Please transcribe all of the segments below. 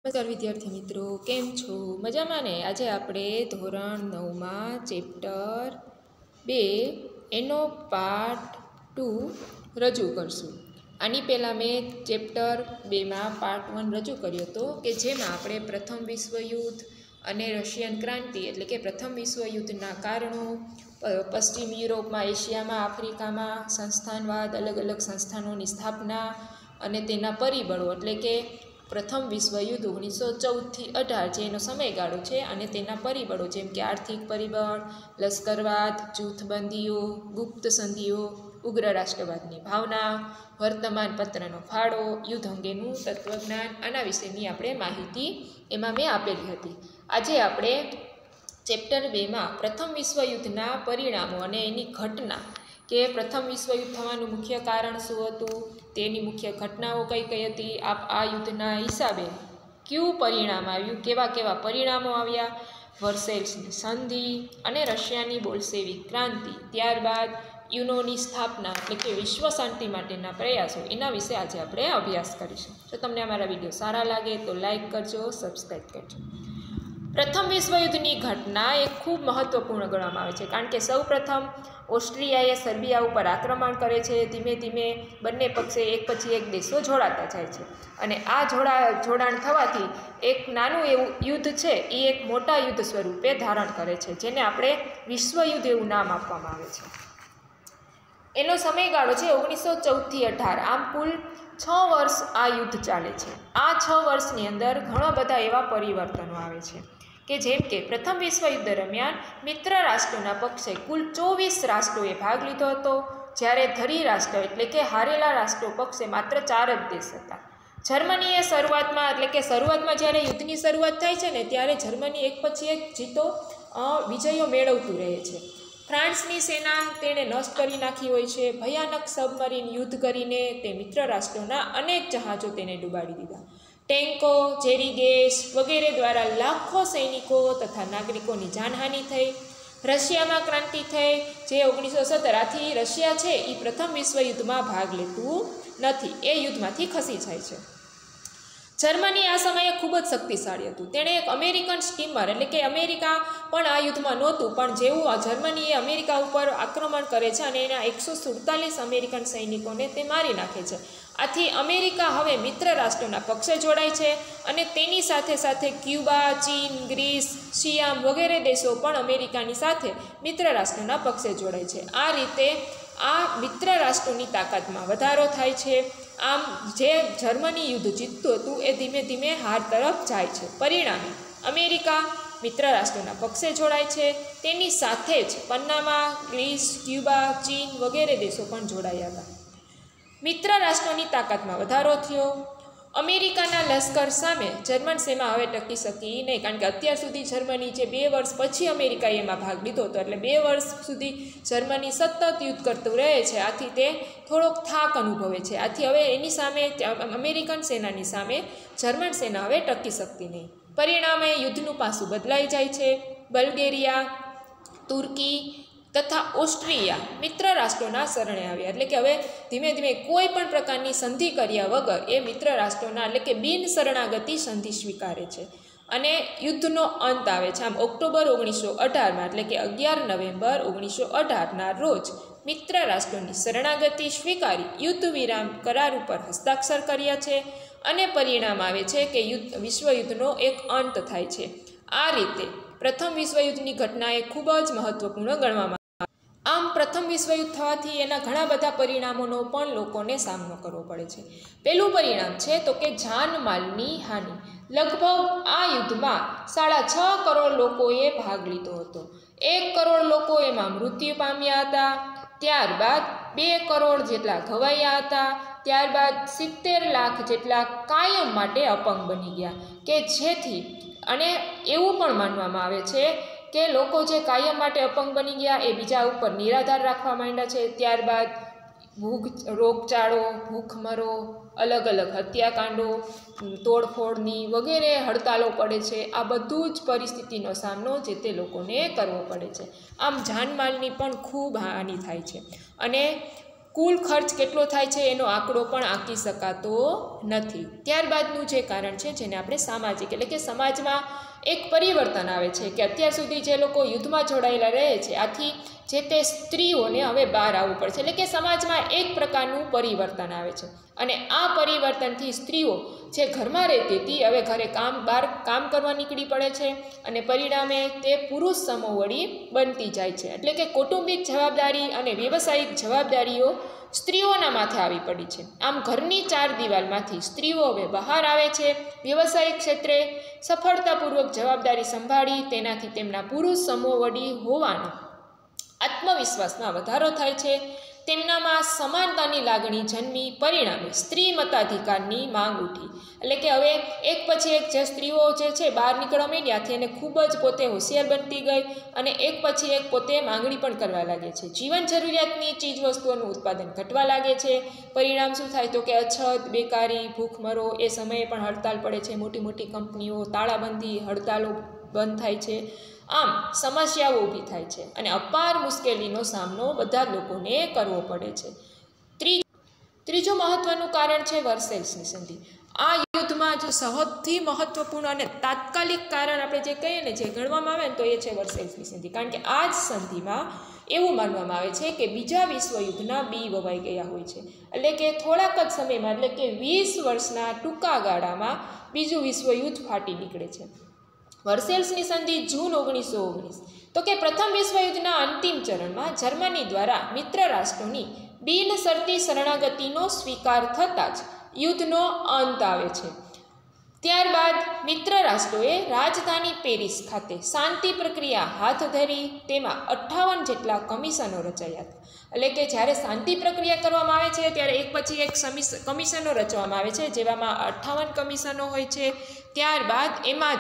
નમસ્કાર વિદ્યાર્થી મિત્રો, કેમ છો? મજામાં ને? આજે આપણે ધોરણ 9માં ચેપ્ટર 2 એનો પાર્ટ 2 રજૂ કરશું. આની પહેલાં મેં ચેપ્ટર 2માં પાર્ટ 1 રજૂ કર્યો હતો કે જેમાં આપણે પ્રથમ વિશ્વયુદ્ધ અને રશિયન ક્રાંતિ એટલે કે પ્રથમ વિશ્વયુદ્ધના કારણો, પશ્ચિમ યુરોપમાં, એશિયામાં, આફ્રિકામાં સંસ્થાનવાદ, અલગ અલગ સંસ્થાનોની સ્થાપના અને તેના પરિબળો એટલે કે પ્રથમ વિશ્વયુદ્ધ 1914થી 18 જે એનો સમયગાળો છે અને તેના પરિબળો જેમ કે આર્થિક પરિબળ, લશ્કરવાદ, જૂથબંધીઓ, ગુપ્ત સંધિઓ, ઉગ્ર રાષ્ટ્રવાદની ભાવના, વર્તમાન પત્રનો ફાળો, યુદ્ધ અંગેનું તત્વજ્ઞાન, આના વિશેની આપણે માહિતી એમાં મેં આપેલી હતી. આજે આપણે ચેપ્ટર 2માં પ્રથમ વિશ્વયુદ્ધના પરિણામો અને એની ઘટના કે પ્રથમ વિશ્વયુદ્ધ થવાનું મુખ્ય કારણ શું હતું, તેની મુખ્ય ઘટનાઓ કઈ કઈ હતી, આ યુદ્ધના હિસાબે કયું પરિણામ આવ્યું, કેવા કેવા પરિણામો આવ્યા, વર્સેલ્સની સંધિ અને રશિયાની બોલ્શેવિક ક્રાંતિ, ત્યારબાદ યુનોની સ્થાપના એટલે કે વિશ્વ શાંતિ માટેના પ્રયાસો, એના વિશે આજે આપણે અભ્યાસ કરીશું. જો તમને અમારા વિડીયો સારા લાગે તો લાઈક કરજો, સબસ્ક્રાઈબ કરજો. પ્રથમ વિશ્વયુદ્ધની ઘટના એ ખૂબ મહત્ત્વપૂર્ણ ગણવામાં આવે છે કારણ કે સૌ પ્રથમ ઓસ્ટ્રિયાએ સર્બિયા ઉપર આક્રમણ કરે છે. ધીમે ધીમે બંને પક્ષે એક પછી એક દેશો જોડાતા જાય છે અને આ જોડાણ થવાથી એક નાનું એવું યુદ્ધ છે એ એક મોટા યુદ્ધ સ્વરૂપે ધારણ કરે છે જેને આપણે વિશ્વયુદ્ધ એવું નામ આપવામાં આવે છે. એનો સમયગાળો છે 1914થી 18. આમ કુલ 6 વર્ષ આ યુદ્ધ ચાલે છે. આ 6 વર્ષની અંદર ઘણા બધા એવા પરિવર્તનો આવે છે કે જેમ કે પ્રથમ વિશ્વયુદ્ધ દરમિયાન મિત્ર રાષ્ટ્રોના પક્ષે કુલ 24 રાષ્ટ્રોએ ભાગ લીધો હતો, જ્યારે ધરી રાષ્ટ્ર એટલે કે હારેલા રાષ્ટ્રો પક્ષે માત્ર 4 જ દેશ હતા. જર્મનીએ શરૂઆતમાં જ્યારે યુદ્ધની શરૂઆત થાય છે ને ત્યારે જર્મની એક પછી એક વિજયો મેળવતું રહે છે. ફ્રાન્સની સેના તેણે નષ્ટ કરી નાખી હોય છે. ભયાનક સબમરીન યુદ્ધ કરીને તે મિત્ર રાષ્ટ્રોના અનેક જહાજો તેને ડૂબાડી દીધા. ટેન્કો, ઝેરી ગેસ વગેરે દ્વારા લાખો સૈનિકો તથા નાગરિકોની જાનહાનિ થઈ. રશિયામાં ક્રાંતિ થઈ જે 1917. આથી રશિયા છે એ પ્રથમ વિશ્વયુદ્ધમાં ભાગ લેતું નથી, એ યુદ્ધમાંથી ખસી જાય છે. જર્મની આ સમયે ખૂબ જ શક્તિશાળી હતું. તેણે એક અમેરિકન સ્ટીમર એટલે કે અમેરિકા પણ આ યુદ્ધમાં નહોતું, પણ જેવું જર્મની એ અમેરિકા ઉપર આક્રમણ કરે છે અને એના 147 અમેરિકન સૈનિકોને તે મારી નાખે છે. આથી અમેરિકા હવે મિત્ર રાષ્ટ્રોના પક્ષે જોડાય છે અને તેની સાથે સાથે ક્યુબા, ચીન, ગ્રીસ, સિયામ વગેરે દેશો પણ અમેરિકાની સાથે મિત્ર રાષ્ટ્રોના પક્ષે જોડાય છે. આ રીતે આ મિત્ર રાષ્ટ્રોની તાકાતમાં વધારો થાય છે. આમ જે જર્મની યુદ્ધ જીતતું હતું એ ધીમે ધીમે હાર તરફ જાય છે. પરિણામે અમેરિકા મિત્ર રાષ્ટ્રોના પક્ષે જોડાય છે. તેની સાથે જ પન્નામા, ગ્રીસ, ક્યુબા, ચીન વગેરે દેશો પણ જોડાયા હતા. મિત્ર રાષ્ટ્રોની તાકાતમાં વધારો થયો. અમેરિકાના લશ્કર સામે જર્મન સેના હવે ટકી શકી નહીં કારણ કે અત્યાર સુધી જર્મની જે 2 વર્ષ પછી અમેરિકાએ એમાં ભાગ લીધો હતો એટલે 2 વર્ષ સુધી જર્મની સતત યુદ્ધ કરતું રહે છે. આથી તે થોડોક થાક અનુભવે છે. આથી હવે એની સામે અમેરિકન સેનાની સામે જર્મન સેના હવે ટકી શકતી નહીં. પરિણામે યુદ્ધનું પાસું બદલાઈ જાય છે. બલ્ગેરિયા, તુર્કી તથા ઓસ્ટ્રિયા મિત્ર રાષ્ટ્રોના શરણે આવ્યા એટલે કે હવે ધીમે ધીમે કોઈ પણ પ્રકારની સંધિ કર્યા વગર એ મિત્ર રાષ્ટ્રોના એટલે કે બિન શરણાગતિ સંધિ સ્વીકારે છે અને યુદ્ધનો અંત આવે છે. આમ ઓક્ટોબર 1918માં એટલે કે 11 નવેમ્બર 1918ના રોજ મિત્ર રાષ્ટ્રોની શરણાગતિ સ્વીકારી યુદ્ધ વિરામ કરાર ઉપર હસ્તાક્ષર કર્યા છે અને પરિણામ આવે છે કે વિશ્વયુદ્ધનો એક અંત થાય છે. આ રીતે પ્રથમ વિશ્વયુદ્ધની ઘટના એ ખૂબ જ મહત્ત્વપૂર્ણ ગણવામાં. આમ પ્રથમ વિશ્વયુદ્ધ થવાથી એના ઘણા બધા પરિણામોનો પણ લોકોને સામનો કરવો પડે છે. પહેલું પરિણામ છે તો કે જાનમાલની હાનિ. લગભગ આ યુદ્ધમાં 6.5 કરોડ લોકોએ ભાગ લીધો હતો. 1 કરોડ લોકો એમાં મૃત્યુ પામ્યા હતા. ત્યારબાદ 2 કરોડ જેટલા ઘવાયા હતા. ત્યારબાદ 70 લાખ જેટલા કાયમ માટે અપંગ બની ગયા કે જેથી અને એવું પણ માનવામાં આવે છે કે લોકો જે કાયમ માટે અપંગ બની ગયા એ બીજા ઉપર નિરાધાર રાખવા માંડ્યા છે. ત્યારબાદ રોગચાળો, ભૂખમરો, અલગ અલગ હત્યાકાંડો, તોડફોડની વગેરે હડતાલો પડે છે. આ બધું જ પરિસ્થિતિનો સામનો જે તે લોકોને કરવો પડે છે. આમ જાનમાલની પણ ખૂબ હાનિ થાય છે અને કુલ ખર્ચ કેટલો થાય છે એનો આંકડો પણ આંકી શકાતો નથી. ત્યારબાદનું જે કારણ છે જેને આપણે સામાજિક એટલે કે સમાજમાં એક પરિવર્તન આવે છે કે અત્યાર સુધી જે લોકો યુદ્ધમાં જોડાયેલા રહે છે, આથી જે તે સ્ત્રીઓને હવે બહાર આવવું પડશે, એટલે કે સમાજમાં એક પ્રકારનું પરિવર્તન આવે છે. અને આ પરિવર્તનથી સ્ત્રીઓ જે ઘરમાં રહેતી હતી હવે ઘરે બહાર કામ કરવા નીકળી પડે છે અને પરિણામે તે પુરુષ સમોવડી બનતી જાય છે. એટલે કે કૌટુંબિક જવાબદારી અને વ્યવસાયિક જવાબદારીઓ સ્ત્રીઓના માથે આવી પડી છે. આમ ઘરની 4 દિવાલમાંથી સ્ત્રીઓ હવે બહાર આવે છે, વ્યવસાયિક ક્ષેત્રે સફળતાપૂર્વક જવાબદારી સંભાળી તેનાથી તેમના પુરુષ સમોવડી હોવાનો આત્મવિશ્વાસમાં વધારો થાય છે. તેમનામાં સમાનતાની લાગણી જન્મી, પરિણામે સ્ત્રી મતાધિકારની માંગ ઉઠી. એટલે કે હવે એક પછી એક જે સ્ત્રીઓ જે છે બહાર નીકળવા માંડ્યાથી એને ખૂબ જ પોતે હોશિયાર બનતી ગઈ અને એક પછી એક પોતે માંગણી પણ કરવા લાગે છે. જીવન જરૂરિયાતની ચીજ વસ્તુઓનું ઉત્પાદન ઘટવા લાગે છે. પરિણામ શું થાય તો કે અછત, બેકારી, ભૂખમરો, એ સમયે પણ હડતાલ પડે છે. મોટી મોટી કંપનીઓ તાળાબંધી, હડતાલો બંધ થાય છે. આમ સમસ્યાઓ ઊભી થાય છે અને અપાર મુશ્કેલીનો સામનો બધા લોકોને કરવો પડે છે. ત્રીજું મહત્વનું કારણ છે વર્સેલ્સની સંધિ. આ યુદ્ધમાં જો સૌથી મહત્વપૂર્ણ અને તાત્કાલિક કારણ આપણે જે કહીએ ને, જે ગણવામાં આવે ને, તો એ છે વર્સેલ્સની સંધિ. કારણ કે આ જ સંધિમાં એવું માનવામાં આવે છે કે બીજા વિશ્વયુદ્ધના બી વવાઈ ગયા હોય છે. એટલે કે થોડાક જ સમયમાં, એટલે કે 20 વર્ષના ટૂંકા ગાળામાં બીજું વિશ્વયુદ્ધ ફાટી નીકળે છે. વર્સેલ્સની સંધિ જૂન 1919. તો કે પ્રથમ વિશ્વયુદ્ધના અંતિમ ચરણમાં જર્મની દ્વારા મિત્ર રાષ્ટ્રોની બિનશરતી શરણાગતિનો સ્વીકાર થતાં જ યુદ્ધનો અંત આવે છે. ત્યારબાદ મિત્ર રાષ્ટ્રોએ રાજધાની પેરિસ ખાતે શાંતિ પ્રક્રિયા હાથ ધરી. તેમાં 58 જેટલા કમિશનો રચાયા હતા. એટલે કે જ્યારે શાંતિ પ્રક્રિયા કરવામાં આવે છે ત્યારે એક પછી એક કમિશનો રચવામાં આવે છે, જેવામાં 58 કમિશનો હોય છે. ત્યારબાદ એમાં જ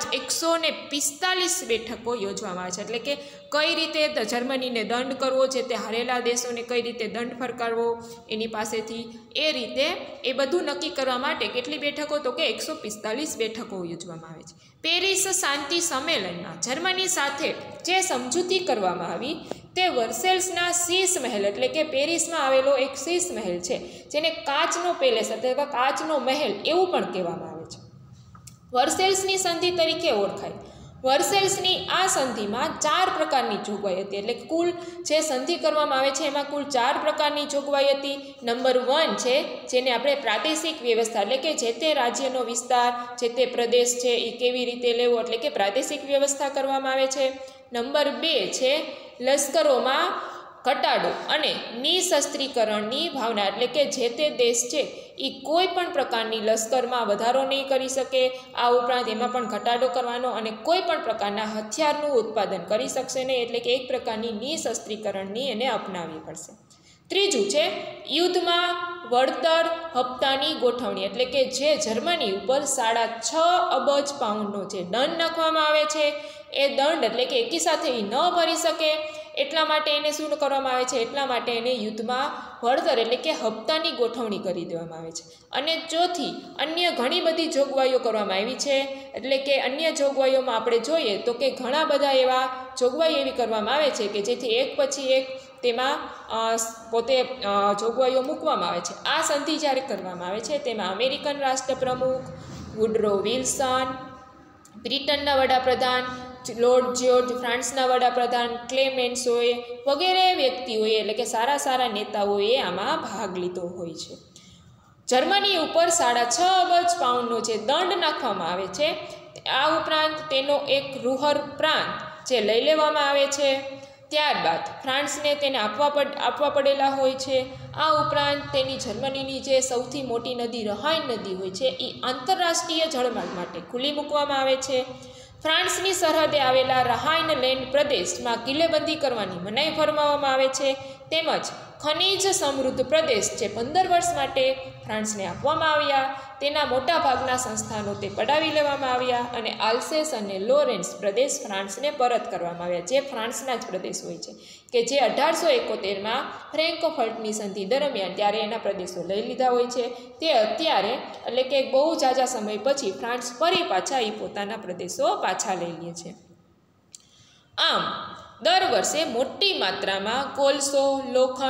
145 બેઠકો યોજવામાં આવે છે. એટલે કે કઈ રીતે જર્મનીને દંડ કરવો, જે તે હારેલા દેશોને કઈ રીતે દંડ ફરકારવો એની પાસેથી, એ રીતે એ બધું નક્કી કરવા માટે કેટલી બેઠકો તો કે 145 બેઠકો યોજવામાં આવે છે. પેરિસ શાંતિ સંમેલનમાં જર્મની સાથે જે સમજૂતી કરવામાં આવી તે વર્સેલ્સના શીશ મહેલ, એટલે કે પેરિસમાં આવેલો એક શીશ મહેલ છે, જેને કાચનો પેલેસ અથવા કાચનો મહેલ એવું પણ કહેવામાં આવે છે. વર્સેલ્સની સંધિ તરીકે ઓળખાય. વર્સેલ્સની આ સંધિમાં 4 પ્રકારની જોગવાઈ હતી. એટલે કુલ જે સંધિ કરવામાં આવે છે એમાં કુલ 4 પ્રકારની જોગવાઈ હતી. નંબર 1 છે જેને આપણે પ્રાદેશિક વ્યવસ્થા, એટલે કે જે તે રાજ્યનો વિસ્તાર, જે તે પ્રદેશ છે એ કેવી રીતે લેવો, એટલે કે પ્રાદેશિક વ્યવસ્થા કરવામાં આવે છે. નંબર 2 છે લશ્કરોમાં ઘટાડો અને નિશસ્ત્રીકરણની ભાવના, એટલે કે જે તે દેશ છે એ કોઈ પણ પ્રકારની લશ્કરમાં વધારો નહીં કરી શકે. આ ઉપરાંત એમાં પણ ઘટાડો કરવાનો અને કોઈ પણ પ્રકારના હથિયારનું ઉત્પાદન કરી શકશે નહીં. એટલે કે એક પ્રકારની નિશસ્ત્રીકરણની એને અપનાવવી પડશે. ત્રીજું છે યુદ્ધમાં વળતર હપ્તાની ગોઠવણી, એટલે કે જે જર્મની ઉપર 6.5 અબજ પાઉન્ડનો જે દંડ નાખવામાં આવે છે એ દંડ, એટલે કે એકી સાથે એ ન ભરી શકે એટલા માટે એને શું કરવામાં આવે છે, એટલા માટે એને યુદ્ધમાં વળતર એટલે કે હપ્તાની ગોઠવણી કરી દેવામાં આવે છે. અને ચોથી અન્ય ઘણી બધી જોગવાઈઓ કરવામાં આવી છે. એટલે કે અન્ય જોગવાઈઓમાં આપણે જોઈએ તો કે ઘણા બધા એવા જોગવાઈ એવી કરવામાં આવે છે કે જેથી એક પછી એક તેમાં પોતે જોગવાઈઓ મૂકવામાં આવે છે. આ સંધિ જ્યારે કરવામાં આવે છે તેમાં અમેરિકન રાષ્ટ્રપ્રમુખ વુડરો વિલ્સન, બ્રિટનના વડાપ્રધાન લોર્ડ જ્યોર્જ, ફ્રાન્સના વડાપ્રધાન ક્લેમેન્સોએ વગેરે વ્યક્તિઓએ, એટલે કે સારા નેતાઓએ આમાં ભાગ લીધો હોય છે. જર્મની ઉપર 6.5 અબજ પાઉન્ડનો જે દંડ નાખવામાં આવે છે, આ ઉપરાંત તેનો એક રૂહર પ્રાંત જે લઈ લેવામાં આવે છે. ત્યારબાદ ફ્રાન્સને તેને આપવા પડેલા હોય છે. આ ઉપરાંત તેની જર્મનીની જે સૌથી મોટી નદી રહાઇન નદી હોય છે એ આંતરરાષ્ટ્રીય જળમાર્ગ માટે ખુલ્લી મૂકવામાં આવે છે. ફ્રાન્સની સરહદે આવેલા રહાઇન લેન્ડ પ્રદેશમાં કિલ્લેબંધી કરવાની મનાઈ ફરમાવવામાં આવે છે. તેમજ ખનિજ સમૃદ્ધ પ્રદેશ જે 15 વર્ષ માટે ફ્રાન્સને આપવામાં આવ્યા, તેના મોટા ભાગના સંસ્થાનો તે પડાવી લેવામાં આવ્યા અને આલ્સેસ અને લોરેન્સ પ્રદેશ ફ્રાન્સને પરત કરવામાં આવ્યા, જે ફ્રાન્સના જ પ્રદેશ હોય છે, કે જે 1871માં ફ્રેન્કોફર્ટની સંધિ દરમિયાન ત્યારે એના પ્રદેશો લઈ લીધા હોય છે. તે અત્યારે, એટલે કે બહુ ઝાઝા સમય પછી ફ્રાન્સ ફરી પાછા એ પોતાના પ્રદેશો પાછા લઈ લે છે. આમ દર વર્ષે મોટી માત્રામાં કોલસો, લોખંડ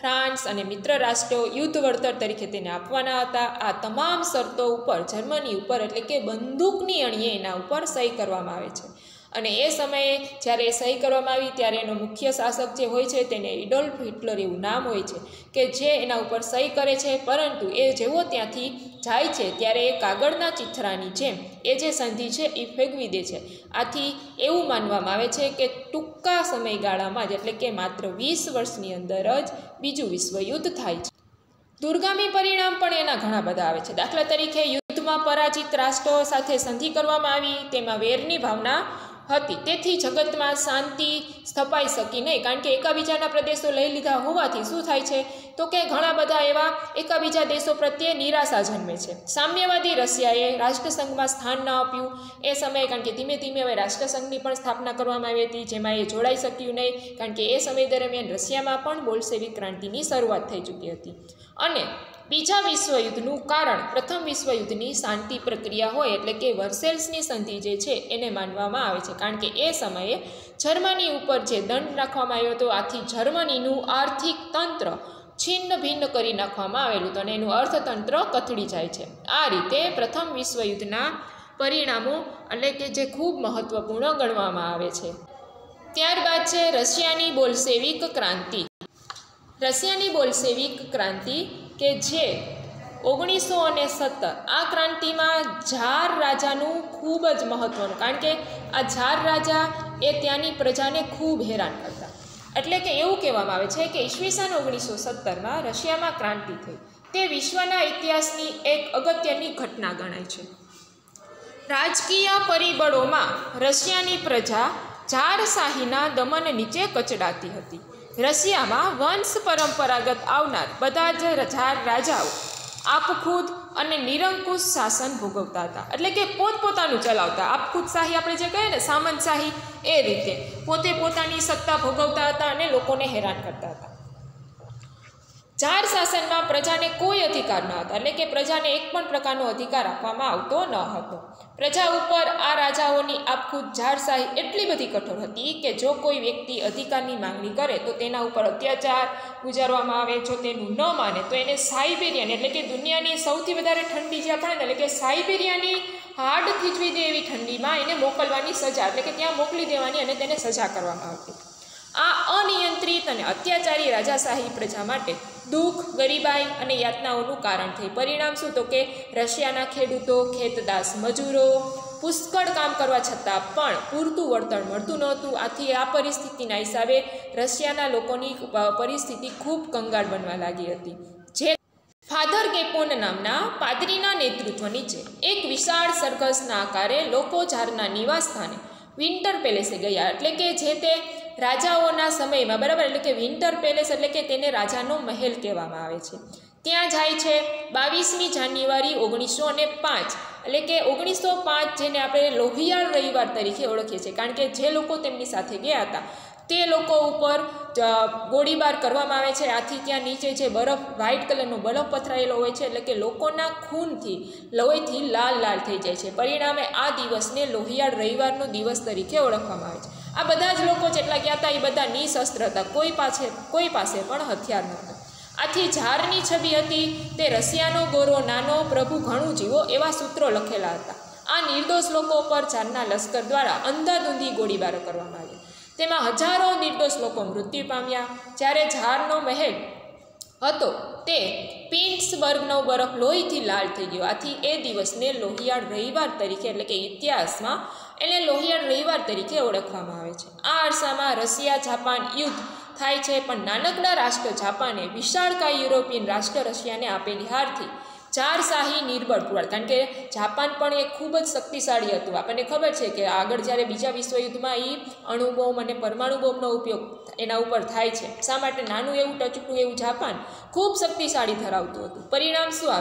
ફ્રાન્સ અને મિત્ર રાષ્ટ્રો યુદ્ધ વળતર તરીકે તેને આપવાના હતા. આ તમામ શરતો ઉપર જર્મની ઉપર એટલે કે બંદૂકની અણીએ એના ઉપર સહી કરવામાં આવે છે. અને એ સમયે જ્યારે એ સહી કરવામાં આવી ત્યારે એનો મુખ્ય શાસક જે હોય છે તેને એડોલ્ફ હિટલર એવું નામ હોય છે કે જે એના ઉપર સહી કરે છે. પરંતુ એ જેવો ત્યાંથી જાય છે ત્યારે એ કાગળના ચિથરાની જેમ એ જે સંધિ છે એ ફેંકવી દે છે. આથી એવું માનવામાં આવે છે કે ટૂંકા સમયગાળામાં જ એટલે કે માત્ર 20 વર્ષની અંદર જ બીજું વિશ્વયુદ્ધ થાય છે. દુર્ગામી પરિણામ પણ એના ઘણા બધા આવે છે. દાખલા તરીકે યુદ્ધમાં પરાજિત રાષ્ટ્રો સાથે સંધિ કરવામાં આવી, તેમાં વેરની ભાવના હતી. તેથી જગતમાં શાંતિ સ્થપાઈ શકી નહીં, કારણ કે એકાબીજાના પ્રદેશો લઈ લીધા હોવાથી શું થાય છે તો કે ઘણા બધા એવા એકાબીજા દેશો પ્રત્યે નિરાશા જન્મે છે. સામ્યવાદી રશિયાએ રાષ્ટ્રસંઘમાં સ્થાન ન આપ્યું એ સમયે, કારણ કે ધીમે ધીમે હવે રાષ્ટ્રસંઘની પણ સ્થાપના કરવામાં આવી હતી, જેમાં એ જોડાઈ શક્યું નહીં, કારણ કે એ સમય દરમિયાન રશિયામાં પણ બોલ્શેવિક ક્રાંતિની શરૂઆત થઈ ચૂકી હતી. અને બીજા વિશ્વયુદ્ધનું કારણ પ્રથમ વિશ્વયુદ્ધની શાંતિ પ્રક્રિયા હોય એટલે કે વર્સેલ્સની સંધિ જે છે એને માનવામાં આવે છે, કારણ કે એ સમયે જર્મની ઉપર જે દંડ નાખવામાં આવ્યો હતો, આથી જર્મનીનું આર્થિક તંત્ર છિન્ન ભિન્ન કરી નાખવામાં આવેલું હતું અને એનું અર્થતંત્ર કથળી જાય છે. આ રીતે પ્રથમ વિશ્વયુદ્ધના પરિણામો એટલે કે જે ખૂબ મહત્ત્વપૂર્ણ ગણવામાં આવે છે. ત્યારબાદ છે રશિયાની બોલ્શેવિક ક્રાંતિ. રશિયાની બોલ્શેવિક ક્રાંતિ કે જે 1917 આ ક્રાંતિમાં ઝાર રાજાનું ખૂબ જ મહત્ત્વનું, કારણ કે આ ઝાર રાજા એ ત્યાંની પ્રજાને ખૂબ હેરાન કરતા. એટલે કે એવું કહેવામાં આવે છે કે ઈસવીસન 1917માં રશિયામાં ક્રાંતિ થઈ. તે વિશ્વના ઇતિહાસની એક અગત્યની ઘટના ગણાય છે. રાજકીય પરિબળોમાં રશિયાની પ્રજા ઝારશાહીના દમન નીચે કચડાતી હતી. રશિયામાં વંશ પરંપરાગત આવનાર બધા જ ઝાર રાજાઓ આપખુદ અને નિરંકુશ શાસન ભોગવતા હતા. એટલે કે પોતપોતાનું ચલાવતા. આપખુદશાહી આપણે જે કહીએ ને સામંતશાહી, એ રીતે પોતે પોતાની સત્તા ભોગવતા હતા અને લોકોને હેરાન કરતા હતા. ઝાર શાસનમાં પ્રજાને કોઈ અધિકાર ન હતા, એટલે કે પ્રજાને એક પણ પ્રકારનો અધિકાર આપવામાં આવતો ન હતો. પ્રજા ઉપર આ રાજાઓની આપખુદ ઝારશાહી એટલી બધી કઠોર હતી કે જો કોઈ વ્યક્તિ અધિકારની માંગણી કરે તો તેના ઉપર અત્યાચાર ગુજારવામાં આવે. જો તેનું ન માને તો એને સાઇબેરિયાની એટલે કે દુનિયાની સૌથી વધારે ઠંડી જે આપણે એટલે કે સાઇબેરિયાની હાડ થીજવી દે એવી ઠંડીમાં એને મોકલવાની સજા, એટલે કે ત્યાં મોકલી દેવાની અને તેને સજા કરવામાં આવતી. આ અનિયંત્રિત અને અત્યાચારી રાજાશાહી પ્રજા માટે દુઃખ, ગરીબાઈ અને યાતનાઓનું કારણ થઈ. પરિણામ શું તો કે રશિયાના ખેડૂતો, ખેતદાસ મજૂરો પુષ્કળ કામ કરવા છતાં પણ પૂરતું વળતર મળતું નહોતું. આથી આ પરિસ્થિતિના હિસાબે રશિયાના લોકોની પરિસ્થિતિ ખૂબ કંગાળ બનવા લાગી હતી. જે ફાધર ગેપોન નામના પાદરીના નેતૃત્વ નીચે એક વિશાળ સરઘસના આકારે લોકો ઝારના નિવાસ સ્થાને વિન્ટર પેલેસે ગયા. એટલે કે જે તે રાજાઓના સમયમાં, બરાબર, એટલે કે વિન્ટર પેલેસ એટલે કે તેને રાજાનો મહેલ કહેવામાં આવે છે. ત્યાં જાય છે 22મી જાન્યુઆરી 1905, એટલે કે 1905 જેને આપણે લોહિયાળ રવિવાર તરીકે ઓળખીએ છીએ, કારણ કે જે લોકો તેમની સાથે ગયા હતા તે લોકો ઉપર ગોળીબાર કરવામાં આવે છે. આથી ત્યાં નીચે જે બરફ, વ્હાઇટ કલરનો બરફ પથરાયેલો હોય છે, એટલે કે લોકોના ખૂનથી, લોહીથી લાલ લાલ થઈ જાય છે. પરિણામે આ દિવસને લોહિયાળ રવિવારનો દિવસ તરીકે ઓળખવામાં આવે છે. આ બધા જ લોકો જેટલા ગયા હતા એ બધા નિશસ્ત્ર હતા, કોઈ પાસે પણ હથિયાર નહોતા. આથી ઝારની છબી હતી તે રશિયાનો ગોરો નાનો, પ્રભુ ઘણું જીવો એવા સૂત્રો લખેલા હતા. આ નિર્દોષ લોકો પર ઝારના લશ્કર દ્વારા અંધાધૂંધી ગોળીબારો કરવામાં આવ્યા. તેમાં હજારો નિર્દોષ લોકો મૃત્યુ પામ્યા. જ્યારે ઝારનો મહેલ હતો તે પિટ્સબર્ગનો બરફ લોહીથી લાલ થઈ ગયો. આથી એ દિવસને લોહિયાળ રવિવાર તરીકે, એટલે કે ઇતિહાસમાં એને લોહિયાળ રવિવાર તરીકે ઓળખવામાં આવે છે. આ અરસામાં રશિયા જાપાન યુદ્ધ થાય છે, પણ નાનકડા રાષ્ટ્ર જાપાને વિશાળકાય યુરોપિયન રાષ્ટ્ર રશિયાને આપેલી હારથી ઝારશાહી નિર્બળ પુરાણ, કારણ કે જાપાન પણ એ ખૂબ જ શક્તિશાળી હતું. આપણને ખબર છે કે આગળ જ્યારે બીજા વિશ્વયુદ્ધમાં એ અણુબોમ્બ અને પરમાણુ બોમ્બનો ઉપયોગ એના ઉપર થાય છે. શા માટે? નાનું એવું ટચુકડું એવું જાપાન ખૂબ શક્તિશાળી ધરાવતું હતું. પરિણામ શું આવે છે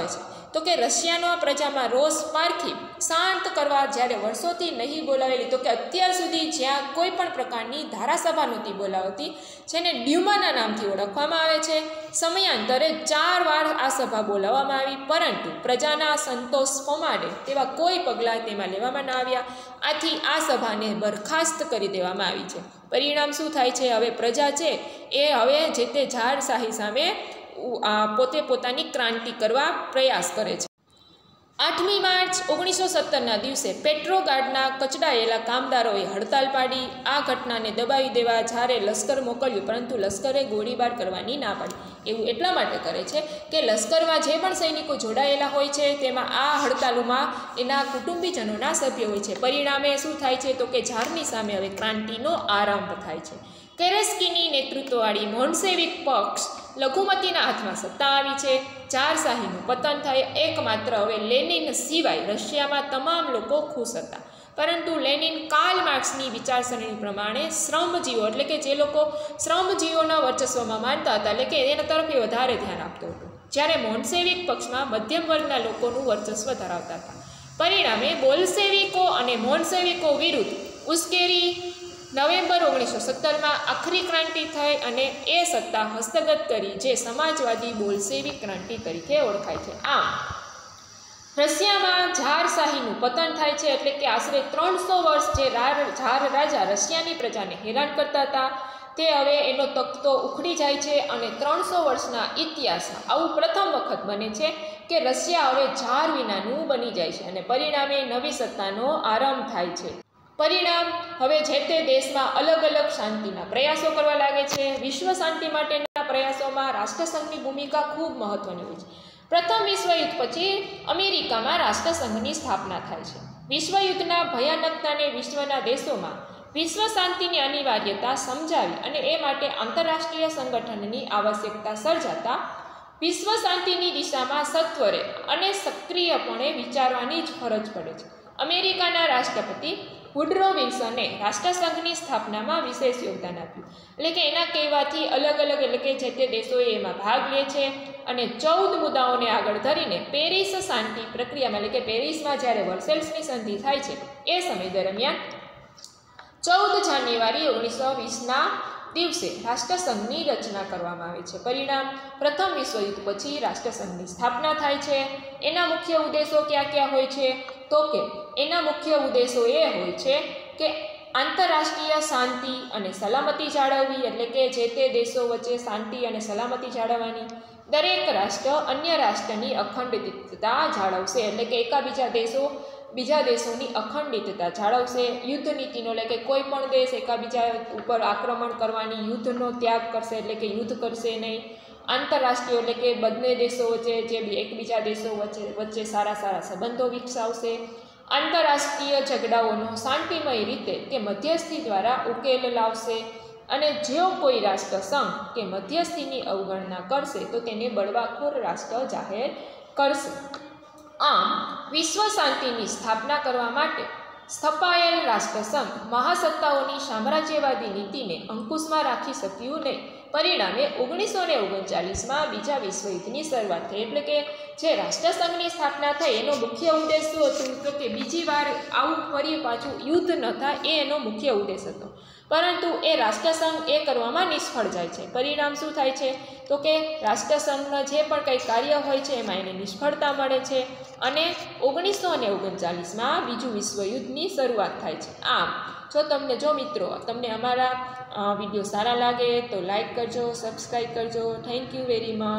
તો કે રશિયાનો પ્રજામાં રોષ પારખી શાંત કરવા જ્યારે વર્ષોથી નહીં બોલાવેલી, તો કે અત્યાર સુધી જ્યાં કોઈ પણ પ્રકારની ધારાસભા નહોતી બોલાવતી, જેને ડ્યુમાના નામથી ઓળખવામાં આવે છે, સમયાંતરે 4 વાર આ સભા બોલાવવામાં આવી, પરંતુ પ્રજાના સંતોષ પમાડે તેવા કોઈ પગલાં તેમાં લેવામાં ન આવ્યા. આથી આ સભાને બરખાસ્ત કરી દેવામાં આવી છે. પરિણામ શું થાય છે? હવે પ્રજા છે એ હવે જે તે ઝારશાહી સામે પોતે પોતાની ક્રાંતિ કરવા પ્રયાસ કરે છે. 8મી માર્ચ 1917ના દિવસે પેટ્રોગાર્ડના કચડાયેલા કામદારોએ હડતાલ પાડી. આ ઘટનાને દબાવી દેવા ઝારે લશ્કર મોકલ્યું, પરંતુ લશ્કરે ગોળીબાર કરવાની ના પાડી. એવું એટલા માટે કરે છે કે લશ્કરમાં જે પણ સૈનિકો જોડાયેલા હોય છે તેમાં આ હડતાલોમાં એના કુટુંબીજનોના સભ્યો હોય છે. પરિણામે શું થાય છે? તો કે ઝારની સામે હવે ક્રાંતિનો આરંભ થાય છે. કેરેસ્કીની નેતૃત્વવાળી મોન્સેવિક પક્ષ લઘુમતીના હાથમાં સત્તા આવી છે. ઝારશાહીનું પતન થાય. એકમાત્ર હવે લેનિન સિવાય રશિયામાં તમામ લોકો ખુશ હતા, પરંતુ લેનિન કાર્લ માર્ક્સની વિચારસરણી પ્રમાણે શ્રમજીવો એટલે કે જે લોકો શ્રમજીવોના વર્ચસ્વમાં માનતા હતા, એટલે કે એના તરફ વધારે ધ્યાન આપતો હતો, જ્યારે મોન્સેવિક પક્ષમાં મધ્યમ વર્ગના લોકોનું વર્ચસ્વ ધરાવતા હતા. પરિણામે બોલ્શેવિકો અને મોન્સેવિકો વિરુદ્ધ ઉશ્કેરી. નવેમ્બર 1917માં આખરી ક્રાંતિ થઈ અને એ સત્તા હસ્તગત કરી, જે સમાજવાદી બોલ્શેવિક ક્રાંતિ તરીકે ઓળખાય છે. આમ રશિયામાં ઝારશાહીનું પતન થાય છે, એટલે કે આશરે 300 વર્ષ જે ઝાર રાજા રશિયાની પ્રજાને હેરાન કરતા હતા, તે હવે એનો તખ્તો ઉખડી જાય છે અને 300 વર્ષના ઇતિહાસમાં આવું પ્રથમ વખત બને છે કે રશિયા હવે ઝાર વિનાનું બની જાય છે અને પરિણામે નવી સત્તાનો આરંભ થાય છે. પરિણામ હવે જે તે દેશમાં અલગ અલગ શાંતિના પ્રયાસો કરવા લાગે છે. વિશ્વ શાંતિ માટેના પ્રયાસોમાં રાષ્ટ્રસંઘની ભૂમિકા ખૂબ મહત્વની હોય છે. પ્રથમ વિશ્વયુદ્ધ પછી અમેરિકામાં રાષ્ટ્રસંઘની સ્થાપના થાય છે. વિશ્વયુદ્ધના ભયાનકતાને વિશ્વના દેશોમાં વિશ્વ શાંતિની અનિવાર્યતા સમજાવી અને એ માટે આંતરરાષ્ટ્રીય સંગઠનની આવશ્યકતા સર્જાતા વિશ્વ શાંતિની દિશામાં સત્વરે અને સક્રિયપણે વિચારવાની જ ફરજ પડે છે. અમેરિકાના રાષ્ટ્રપતિ વુડરો વિલ્સને રાષ્ટ્રસંઘની સ્થાપનામાં વિશેષ યોગદાન આપ્યું. એટલે કે એના કહેવાથી અલગ અલગ એટલે કે જે તે દેશોએ એમાં ભાગ લે છે અને 14 મુદ્દાઓને આગળ ધરીને પેરિસ શાંતિ પ્રક્રિયામાં એટલે કે પેરિસમાં જ્યારે વર્સેલ્સની સંધિ થાય છે એ સમય દરમિયાન 14 જાન્યુઆરી 1920ના દિવસે રાષ્ટ્રસંઘની રચના કરવામાં આવે છે. પરિણામ પ્રથમ વિશ્વયુદ્ધ પછી રાષ્ટ્રસંઘની સ્થાપના થાય છે. એના મુખ્ય ઉદ્દેશો કયા કયા હોય છે? તો કે એના મુખ્ય ઉદ્દેશો એ હોય છે કે આંતરરાષ્ટ્રીય શાંતિ અને સલામતી જાળવવી, એટલે કે જે તે દેશો વચ્ચે શાંતિ અને સલામતી જાળવવાની. દરેક રાષ્ટ્ર અન્ય રાષ્ટ્રની અખંડિતતા જાળવશે, એટલે કે બીજા દેશોની અખંડિતતા જાળવશે. યુદ્ધ નીતિનો એટલે કે કોઈ પણ દેશ એકાબીજા ઉપર આક્રમણ કરવાની યુદ્ધનો ત્યાગ કરશે, એટલે કે યુદ્ધ કરશે નહીં. આંતરરાષ્ટ્રીય એટલે કે બંને દેશો વચ્ચે જે એકબીજા દેશો વચ્ચે સારા સંબંધો વિકસાવશે. આંતરરાષ્ટ્રીય ઝઘડાઓનો શાંતિમય રીતે કે મધ્યસ્થી દ્વારા ઉકેલ લાવશે અને જો કોઈ રાષ્ટ્ર સંઘ કે મધ્યસ્થીની અવગણના કરશે તો તેને બળવાખોર રાષ્ટ્ર જાહેર કરશે. આમ વિશ્વ શાંતિની સ્થાપના કરવા માટે સ્થપાયેલ રાષ્ટ્રસંઘ મહાસત્તાઓની સામ્રાજ્યવાદી નીતિને અંકુશમાં રાખી શક્યું નહીં. પરિણામે 1939માં બીજા વિશ્વયુદ્ધની શરૂઆત થઈ. એટલે કે જે રાષ્ટ્રસંઘની સ્થાપના થઈ એનો મુખ્ય ઉદ્દેશ શું હતું? તો કે બીજી વાર આવું ફરી પાછું યુદ્ધ ન થાય એ એનો મુખ્ય ઉદ્દેશ હતો, પરંતુ એ રાષ્ટ્રસંઘ એ કરવામાં નિષ્ફળ જાય છે. પરિણામ શું થાય છે? તો કે રાષ્ટ્રસંઘના જે પણ કંઈ કાર્ય હોય છે એમાં એને નિષ્ફળતા મળે છે અને 1939માં બીજું વિશ્વયુદ્ધની શરૂઆત થાય છે. આમ જો મિત્રો તમને અમારા વિડીયો સારા લાગે તો લાઈક કરજો, સબસ્ક્રાઈબ કરજો. Thank you very much.